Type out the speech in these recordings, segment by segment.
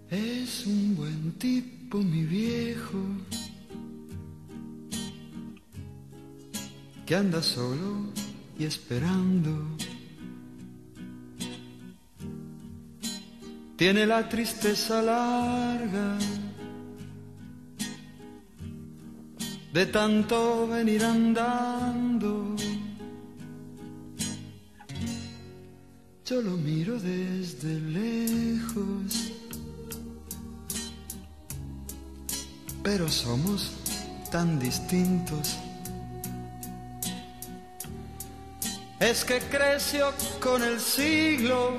Es un buen tipo, mi viejo, que anda solo y esperando. Tiene la tristeza larga de tanto venir andando. Yo lo miro desde lejos, pero somos tan distintos. Es que creció con el siglo,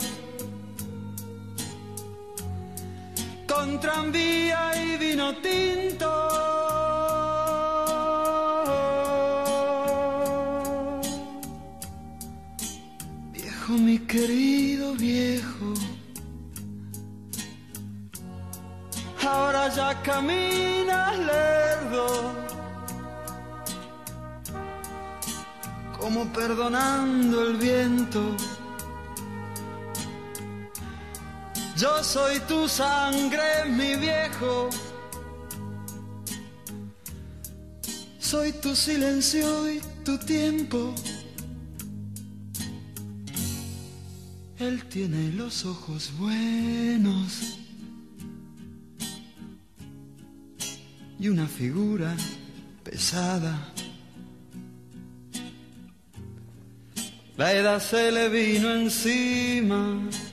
con tranvía y vino tinto. Viejo, mi querido viejo, ahora ya caminas lerdo, como perdonando el viento. Yo soy tu sangre, mi viejo, soy tu silencio y tu tiempo. Él tiene los ojos buenos y una figura pesada. La edad se le vino encima,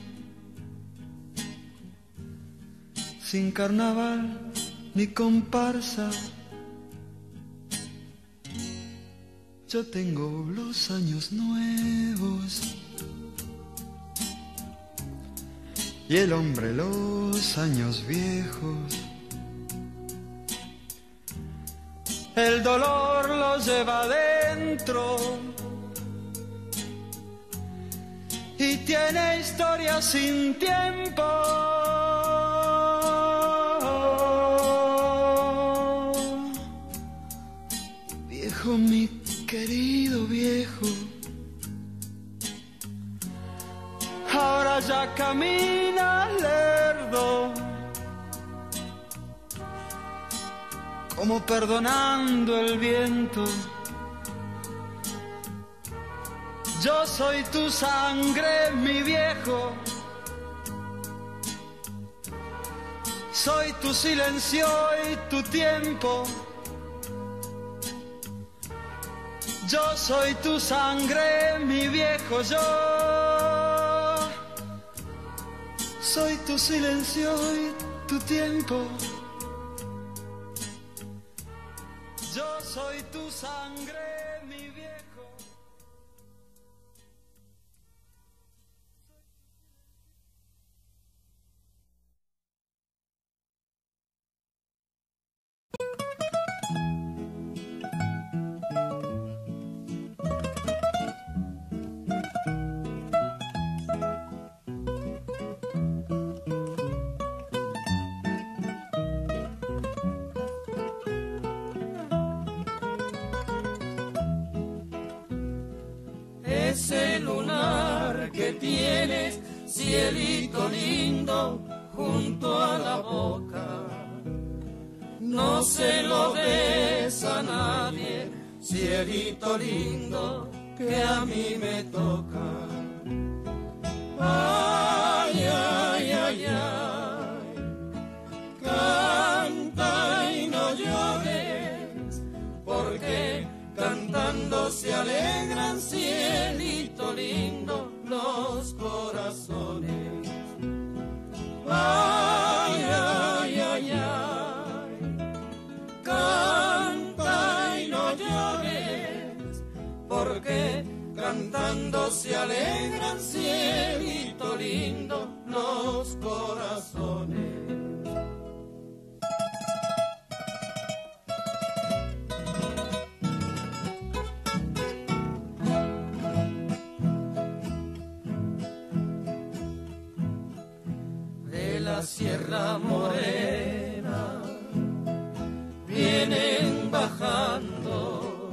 sin carnaval ni comparsa. Yo tengo los años nuevos y el hombre los años viejos. El dolor lo lleva adentro y tiene historia sin tiempo. Viejo, mi querido viejo, ahora ya caminas lerdo, como perdonando el viento. Yo soy tu sangre, mi viejo, soy tu silencio y tu tiempo. Yo soy tu sangre, mi viejo, yo soy tu silencio y tu tiempo. Yo soy tu sangre, mi viejo. Ese lunar que tienes, cielito lindo, junto a la boca, no se lo des a nadie, cielito lindo, que a mí me toca. Ay, ay, ay, ay, canta y no llores, porque cantando se alegran, cielito lindo, los corazones. Ay, ay, ay, ay, canta y no llores, porque cantando se alegran, cielito lindo, los corazones. La Sierra Morena vienen bajando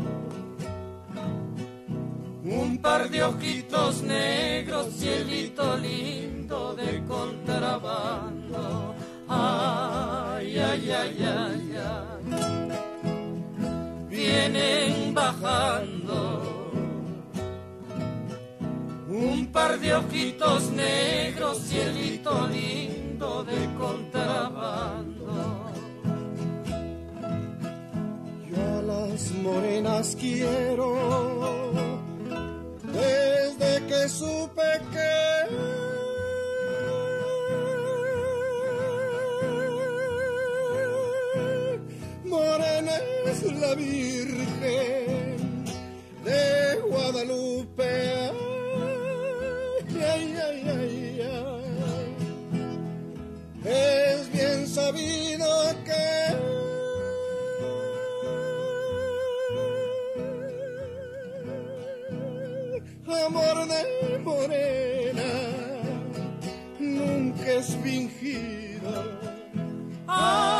un par de ojitos negros, cielito lindo de contrabando. Ay, ay, ay, ay, ay. Vienen bajando un par de ojitos negros, cielito lindo de contrabando. Yo a las morenas quiero desde que supe que morena es la Virgen de Guadalupe. Ay, ay, ay, ay. Es bien sabido que amor de morena nunca es fingido.